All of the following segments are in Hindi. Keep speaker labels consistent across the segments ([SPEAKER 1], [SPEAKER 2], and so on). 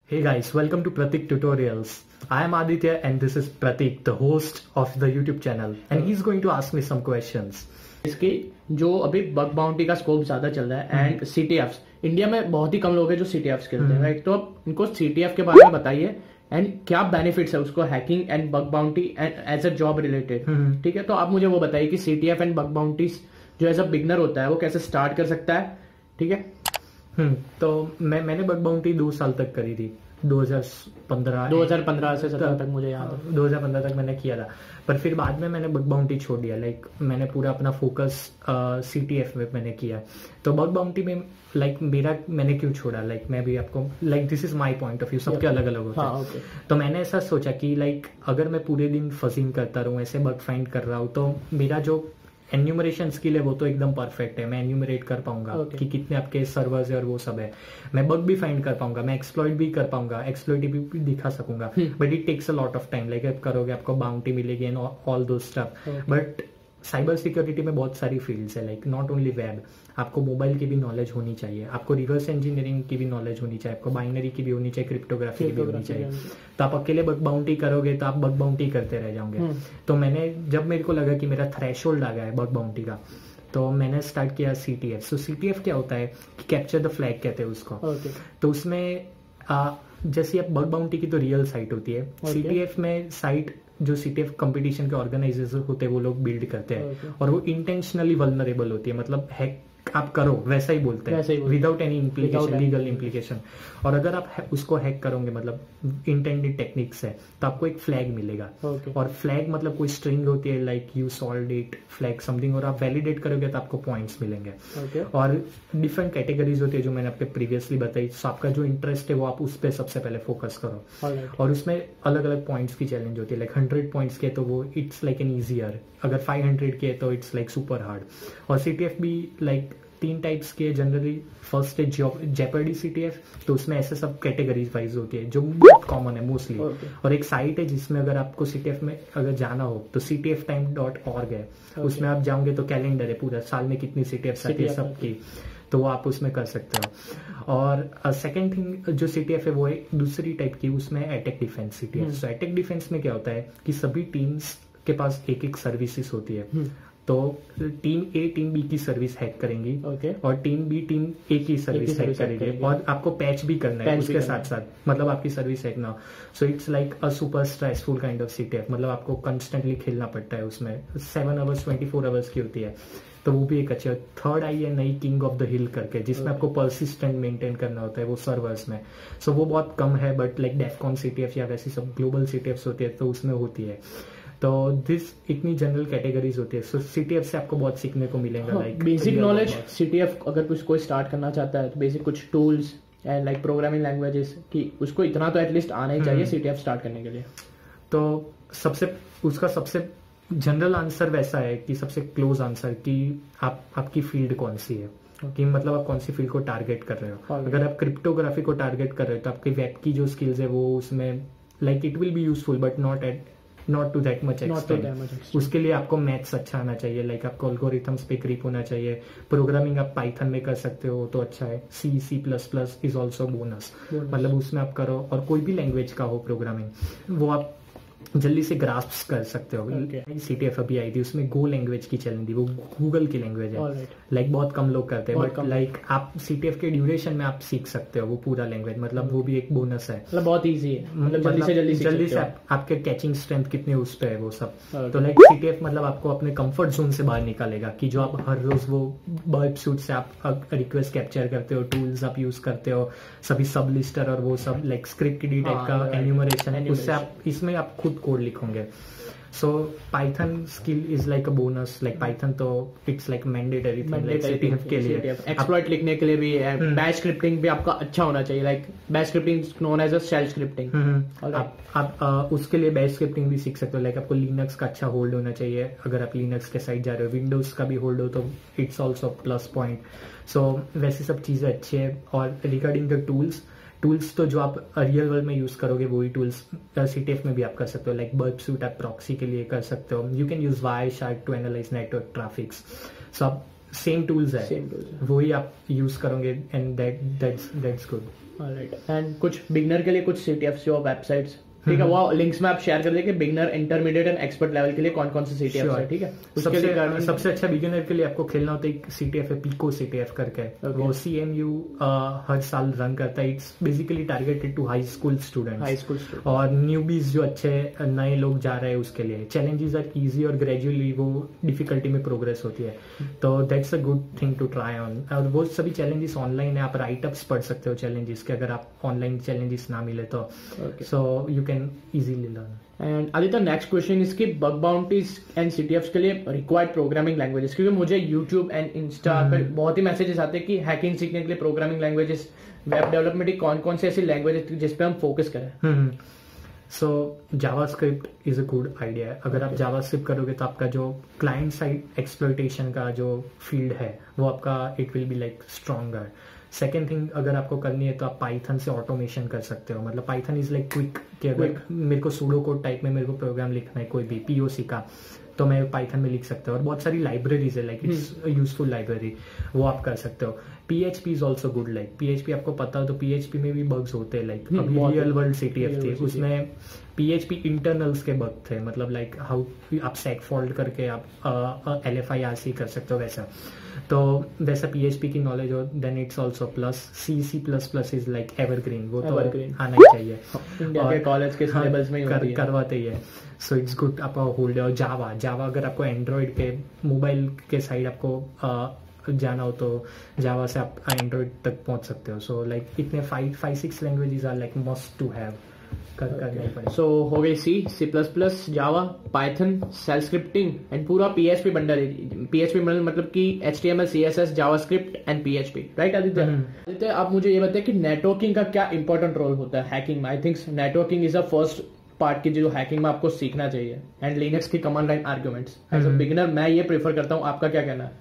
[SPEAKER 1] Hey guys, welcome to Pratik Tutorials. I am Aditya and this is Pratik, the host of the YouTube channel, and he's going to ask me some questions.
[SPEAKER 2] इसकी जो अभी बग बाउंटी का स्कोप ज्यादा चल रहा है एंड सीटीएफ्स इंडिया में बहुत ही कम लोग हैं जो सीटीएफ्स खेलते हैं, राइट? तो अब इनको सीटीएफ के बारे में बताइए एंड क्या बेनिफिट्स है उसको hacking and bug bounty and as a job related, ठीक है? तो आप मुझे वो बताइए कि सीटीएफ एंड बग बाउंटीज जो एज अ बिगनर होता है वो कैसे स्टार्ट कर सकता है, ठीक है?
[SPEAKER 1] तो मैंने बग बाउंटी 2 साल तक करी थी।
[SPEAKER 2] 2015 से 17 तक मुझे याद है।
[SPEAKER 1] 2015 तक मैंने किया था, पर फिर बाद में मैंने बग बाउंटी छोड़ दिया। मैंने पूरा अपना फोकस सीटीएफ में मैंने किया। तो बग बाउंटी में मैंने क्यों छोड़ा, मैं भी आपको this is my point of view, सबके अलग अलग होते हैं। तो मैंने ऐसा सोचा कि अगर मैं पूरे दिन फजिंग करता रहूं, ऐसे बग फाइंड कर रहा हूं, तो मेरा जो एन्यूमरेशन स्किल है वो तो एकदम परफेक्ट है। मैं एन्यूमरेट कर पाऊंगा कि कितने आपके सर्वर्स है और वो सब है। मैं बग भी फाइंड कर पाऊंगा, मैं एक्सप्लॉइट भी कर पाऊंगा, एक्सप्लॉइट भी दिखा सकूंगा, but it takes a lot of time. आप करोगे, आपको बाउंटी मिलेगी and all the stuff. But cyber security में बहुत सारी फील्ड्स है, नॉट ओनली वेब। आपको मोबाइल की भी नॉलेज होनी चाहिए, आपको रिवर्स इंजीनियरिंग की भी नॉलेज होनी चाहिए, आपको बाइनरी की भी होनी चाहिए, क्रिप्टोग्राफी की भी होनी चाहिए। तो आप अकेले बग बाउंटी करोगे तो आप बग बाउंटी करते रह जाओगे। तो जब मेरे को लगा कि मेरा थ्रेशोल्ड आ गया है बग बाउंटी का, तो मैंने स्टार्ट किया सीटीएफ। सो सीटीएफ क्या होता है कि कैप्चर द फ्लैग कहते हैं उसको। तो उसमें जैसे अब बग बाउंटी की तो रियल साइट होती है, सीटीएफ में साइट जो सीटीएफ कंपटीशन के ऑर्गेनाइजर्स होते हैं वो लोग बिल्ड करते हैं, और वो इंटेंशनली वल्नरेबल होती है। मतलब हैक आप करो वैसा ही बोलते हैं, without any implication, legal implication. और अगर आप उसको हैक करोगे, मतलब इंटेंडेड टेक्निक्स है, तो आपको एक फ्लैग मिलेगा। और फ्लैग मतलब कोई स्ट्रिंग होती है, you solved it flag something, और आप वैलिडेट करोगे तो आपको पॉइंट्स मिलेंगे। और डिफरेंट कैटेगरीज होती है जो मैंने आपके प्रीवियसली बताई। सो आपका जो इंटरेस्ट है वो आप उस पर सबसे पहले फोकस करो, और उसमें अलग अलग पॉइंट्स की चैलेंज होती है। 100 पॉइंट्स के तो वो इट्स एन ईजियर, अगर 500 के तो इट्स सुपर हार्ड। और सीटीएफ भी 3 टाइप्स के जनरली। फर्स्ट है जेपर्डी सीटीएफ, तो उसमें ऐसे सब कैटेगरीज वाइज होती है जो बहुत कॉमन है मोस्टली। और एक साइट है जिसमें अगर आपको सीटीएफ में अगर जाना हो तो ctftime.org है। उसमें आप जाओगे तो कैलेंडर है, पूरा साल में कितनी सीटीएफ आती है सबकी, तो वो आप उसमें कर सकते हो। और सेकेंड थिंग जो सीटीएफ है वो है दूसरी टाइप की, उसमें attack defense CTF. So attack defense में क्या होता है कि सभी टीम्स के पास एक एक सर्विसेज होती है। तो टीम ए टीम बी की सर्विस हैक करेंगी, और टीम बी टीम ए की सर्विस हैक करेगी, और आपको पैच भी करना है उसके साथ साथ, मतलब आपकी सर्विस हैक ना। So it's a super stressful kind of CTF. मतलब आपको कंस्टेंटली खेलना पड़ता है उसमें। 7 आवर्स 24 आवर्स की होती है, तो वो भी एक अच्छी। थर्ड आई है नई किंग ऑफ द हिल करके, जिसमें आपको परसिस्टेंट मेंटेन करना होता है वो सर्वर्स में। सो वो बहुत कम है, बट डेफकॉन सीटीएफ या वैसी सब ग्लोबल सीटीएफ होती है तो उसमें होती है। तो इतनी जनरल कैटेगरीज होती है। सो सीटीएफ से आपको बहुत सीखने को मिलेगा।
[SPEAKER 2] बेसिक नॉलेज सीटीएफ अगर कोई स्टार्ट करना चाहता है तो बेसिक कुछ टूल्स एंड प्रोग्रामिंग लैंग्वेजेस की उसको इतना तो एटलीस्ट आना ही चाहिए सीटीएफ स्टार्ट करने के लिए।
[SPEAKER 1] तो उसका सबसे जनरल आंसर वैसा है कि सबसे क्लोज आंसर कि आपकी फील्ड कौन सी है, कि मतलब आप कौन सी फील्ड को टारगेट कर रहे हो। अगर आप क्रिप्टोग्राफी को टारगेट कर रहे हो तो आपकी वेब की जो स्किल्स है वो उसमें it will be useful, but not to that much extent. उसके लिए आपको मैथ्स अच्छा आना चाहिए, आपको एल्गोरिथम्स पे ग्रिप होना चाहिए। प्रोग्रामिंग आप पाइथन में कर सकते हो तो अच्छा है। C++ इज ऑल्सो बोनस, मतलब उसमें आप करो। और कोई भी लैंग्वेज का हो प्रोग्रामिंग, वो आप जल्दी से ग्रास्प कर सकते हो। सीटीएफ अभी आई थी, उसमें गो लैंग्वेज की चैलेंज थी, वो गूगल की लैंग्वेज है। बहुत कम लोग करते हैं, बट आप सीटीएफ के ड्यूरेशन में आप सीख सकते हो वो पूरा लैंग्वेज। मतलब वो भी एक बोनस है,
[SPEAKER 2] मतलब बहुत इजी है, मतलब जल्दी से
[SPEAKER 1] आपके कैचिंग स्ट्रेंथ कितने उस पे है वो सब। तो सीटीएफ मतलब आपको अपने कंफर्ट जोन से बाहर निकालेगा, कि जो आप हर रोज वो बर्ब सूट से आप रिक्वेस्ट कैप्चर करते हो, टूल्स आप यूज करते हो, सभी सब लिस्टर और वो सब स्क्रिप्ट टाइप का एन्यूमरेशन, उससे आप इसमें आप खुद कोड लिखोगे। So Python skill is a bonus. Python तो इट्स मैंडेटरी सीटीएफ के लिए।
[SPEAKER 2] एक्सप्लॉइट लिखने के लिए भी है। बैश स्क्रिप्टिंग भी आपका अच्छा होना चाहिए, bash scripting known as a shell scripting.
[SPEAKER 1] आप उसके लिए बैश स्क्रिप्टिंग भी सीख सकते हो। आपको लिनक्स का अच्छा होल्ड होना चाहिए, अगर आप लिनक्स के साइड जा रहे हो। विंडोज का भी होल्ड हो तो it's also plus point. So वैसी सब चीजें अच्छी है। और रिगार्डिंग द टूल्स तो जो आप रियल वर्ल्ड में यूज करोगे वही टूल्स सीटीएफ में भी आप कर सकते हो। बर्ब सूट आप प्रॉक्सी के लिए कर सकते हो। You can use Wireshark to analyse network traffics. So आप सेम टूल्स है, वही आप यूज करोगे एंड दैट्स गुड।
[SPEAKER 2] एंड कुछ बिगनर के लिए कुछ CTFs जो वेबसाइट्स, ठीक है, वो लिंक्स में आप शेयर कर देंगे beginner, intermediate and expert level के लिए कौन कौन से CTFs है, ठीक है।
[SPEAKER 1] सबसे अच्छा बिगिनर के लिए आपको खेलना होता है एक CTF है, पिको CTF करके, वो CMU हर साल रन करता है। It's basically targeted to high school students और न्यूबीज जो अच्छे नए लोग जा रहे हैं उसके लिए। चैलेंजेस आर इजी और ग्रेजुअली वो डिफिकल्टी में प्रोग्रेस होती है, तो that's a good thing to try on. और वो सभी चैलेंजेस ऑनलाइन है, आप राइटअप्स पढ़ सकते हो चैलेंजेस के, अगर आप ऑनलाइन चैलेंजेस ना मिले तो। So you can easily learn.
[SPEAKER 2] And Aditya, next question इसकी बग बाउंटीज एंड CTFs के लिए रिक्वायर्ड प्रोग्रामिंग लैंग्वेजेस, क्योंकि मुझे यूट्यूब एंड इंस्टा पर बहुत ही मैसेजेस आते हैं कि हैकिंग सीखने के लिए प्रोग्रामिंग लैंग्वेजेस, वेब डेवलपमेंट की कौन कौन से ऐसी लैंग्वेजेस जिस पे हम फोकस करें।
[SPEAKER 1] So JavaScript is a good idea. अगर आप जावास्क्रिप्ट करोगे तो आपका जो क्लाइंट साइड एक्सप्लॉइटेशन का जो फील्ड है वो आपका it will be like stronger. Second thing अगर आपको करनी है तो आप पाइथन से ऑटोमेशन कर सकते हो। मतलब पाइथन इज लाइक क्विक, कि अगर मेरे को सूडो कोड टाइप में मेरे को प्रोग्राम लिखना है कोई भी POC का, तो मैं पाइथन में लिख सकता हूँ। और बहुत सारी लाइब्रेरीज है, लाइक इट्स यूजफुल लाइब्रेरी, वो आप कर सकते हो। PHP is also good. Like PHP आपको पता हो तो PHP में भी बग्स होते हैं। लाइक अभी रियल वर्ल्ड CTF थे, उसमें PHP इंटरनल्स के बग थे। मतलब लाइक हाउ आप सेट फॉल्ट करके आप LFIRC कर सकते हो वैसा। तो वैसा PHP की नॉलेज हो, then it's also plus. C++ is like evergreen, वो तो आना ही चाहिए।
[SPEAKER 2] इंडिया के कॉलेज के सिलेबस में
[SPEAKER 1] करवाते ही है, सो इट्स गुड। आप होल्ड। और जावा अगर आपको एंड्रॉइड के मोबाइल के साइड आपको जाना हो तो जावा से आप एंड्रॉइड तक पहुंच सकते हो। सो लाइक इतने 5-6 languages are like must to have.
[SPEAKER 2] So हो गई C++, Java, Python, shell scripting and पूरा PHP बंडल। PHP बंडल मतलब कि HTML, CSS, JavaScript and PHP, right Aditya? Aditya, आप मुझे ये बताएं कि नेटवर्किंग का क्या इंपॉर्टेंट रोल होता है हैकिंग में। I think networking is the first part की जो हैकिंग में आपको सीखना चाहिए, एंड लिनक्स की command line arguments. As a beginner मैं ये प्रेफर करता हूँ, आपका क्या कहना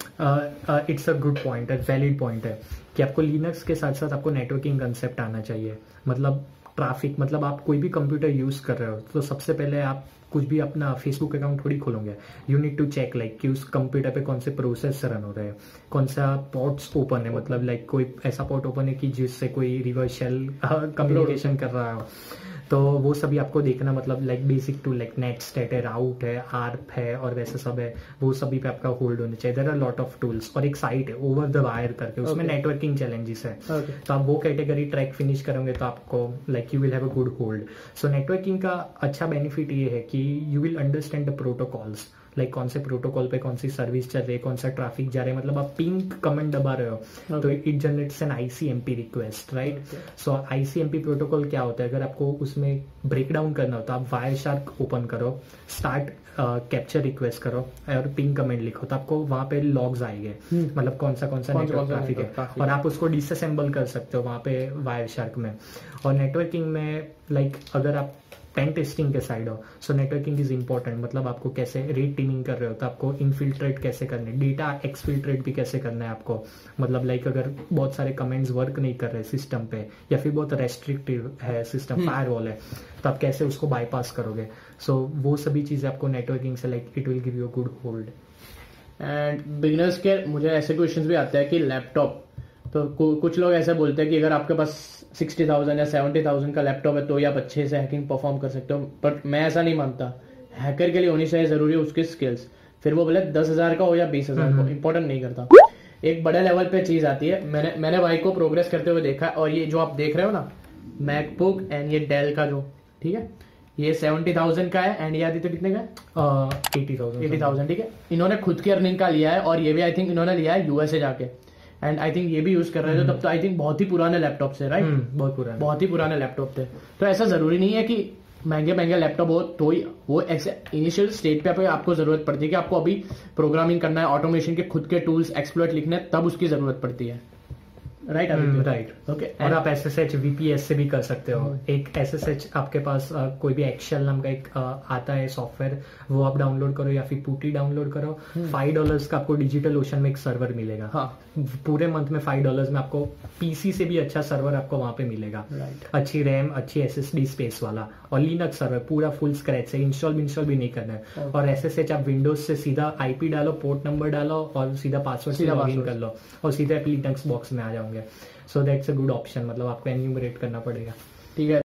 [SPEAKER 2] है?
[SPEAKER 1] इट्स अ गुड पॉइंट है, वैलिड पॉइंट है कि आपको लिनक्स के साथ साथ आपको नेटवर्किंग कंसेप्ट आना चाहिए। मतलब ट्रैफिक, मतलब आप कोई भी कंप्यूटर यूज कर रहे हो तो सबसे पहले आप कुछ भी अपना फेसबुक अकाउंट थोड़ी खोलोगे। You need to check like कि उस कंप्यूटर पे कौन से प्रोसेस रन हो रहे हैं, कौन सा पोर्ट्स ओपन है। मतलब लाइक कोई ऐसा पोर्ट ओपन है कि जिससे कोई रिवर्स शेल कम्युनिकेशन कर रहा हो, तो वो सभी आपको देखना। मतलब like basic to like netstat है, राउट है, आर्प है और वैसे सब है, वो सभी पे आपका होल्ड होने चाहिए। There are lot of tools और एक साइट है ओवर द वायर करके, उसमें नेटवर्किंग चैलेंजेस है। तो आप वो कैटेगरी ट्रैक फिनिश करोगे तो आपको like you will have a good hold. So networking का अच्छा बेनिफिट ये है कि you will understand the protocols, like कौन से प्रोटोकॉल पे कौन सी सर्विस चल रही है, कौन सा ट्रैफिक जा रहा है। मतलब आप पिंग कमेंट दबा रहे हो तो it generates an ICMP request, right? So ICMP protocol क्या होता है, अगर आपको उसमें ब्रेक डाउन करना हो तो आप वायर शार्क ओपन करो, स्टार्ट कैप्चर रिक्वेस्ट करो और पिंग कमेंट लिखो, तो आपको वहां पे लॉग्स आएंगे। मतलब कौन सा नेटवर्क ट्रैफिक है, और आप उसको डिसअसेंबल कर सकते हो वहां पे वायर शार्क में। और नेटवर्किंग में लाइक अगर आप पेन टेस्टिंग के साइड हो, सो नेटवर्किंग इज इंपॉर्टेंट। मतलब आपको कैसे रेड टीमिंग कर रहे हो तो आपको इनफिल्ट्रेट कैसे करने, डेटा एक्सफिल्ट्रेट भी कैसे करना है आपको। मतलब लाइक अगर बहुत सारे कमेंट्स वर्क नहीं कर रहे सिस्टम पे, या फिर बहुत रेस्ट्रिक्टिव है सिस्टम, फायरवॉल है, तो आप कैसे उसको बाईपास करोगे। सो वो सभी चीजें आपको नेटवर्किंग से like it will give you a good hold.
[SPEAKER 2] And beginners के मुझे ऐसे क्वेश्चंस भी आते हैं कि लैपटॉप, तो कुछ लोग ऐसा बोलते हैं कि अगर आपके पास 60,000 या 70,000 का लैपटॉप है तो आप अच्छे से हैकिंग परफॉर्म कर सकते हो, पर मैं ऐसा नहीं मानता। हैकर के लिए होनी चाहिए जरूरी उसकी स्किल्स, फिर वो बोले 10,000 का हो या 20,000 का, इंपॉर्टेंट नहीं करता। एक बड़े लेवल पे चीज आती है, मैंने भाई को प्रोग्रेस करते हुए देखा, और ये जो आप देख रहे हो ना मैकबुक एंड ये डेल का जो, ठीक है, ये 70,000 का है, एंड ये आदि तो कितने का है? 80,000, ठीक है। इन्होंने खुद की अर्निंग का लिया है, और ये भी आई थिंक इन्होंने लिया है USA जाके, एंड आई थिंक ये भी यूज कर रहे थे तब तो आई थिंक बहुत ही पुराने लैपटॉप से, राइट? बहुत ही पुराने लैपटॉप थे। तो ऐसा जरूरी नहीं है कि महंगे लैपटॉप हो तो ही वो इनिशियल स्टेट पे आपको जरूरत पड़ती है कि आपको अभी प्रोग्रामिंग करना है, ऑटोमेशन के खुद के टूल्स एक्सप्लॉइट लिखने, तब उसकी जरूरत पड़ती है, राइट?
[SPEAKER 1] Right, okay. और आप SSH VPS से भी कर सकते हो। एक SSH आपके पास कोई भी एक्सेल नाम का एक आता है सॉफ्टवेयर, वो आप डाउनलोड करो या फिर पुटी डाउनलोड करो। $5 का आपको डिजिटल ओशन में एक सर्वर मिलेगा। हाँ, पूरे मंथ में $5 में आपको PC से भी अच्छा सर्वर आपको वहां पे मिलेगा। अच्छी रैम, अच्छी SSD स्पेस वाला, और लिनक्स सर्वर पूरा फुल स्क्रैच से, इंस्टॉल भी नहीं करना है। और SSH आप विंडोज से सीधा IP डालो, पोर्ट नंबर डालो और सीधा पासवर्ड से लॉगिन कर लो, और सीधा लिनक्स बॉक्स में आ जाओगे। So that's a good option, मतलब आपको एन्यूमरेट करना पड़ेगा।
[SPEAKER 2] ठीक है।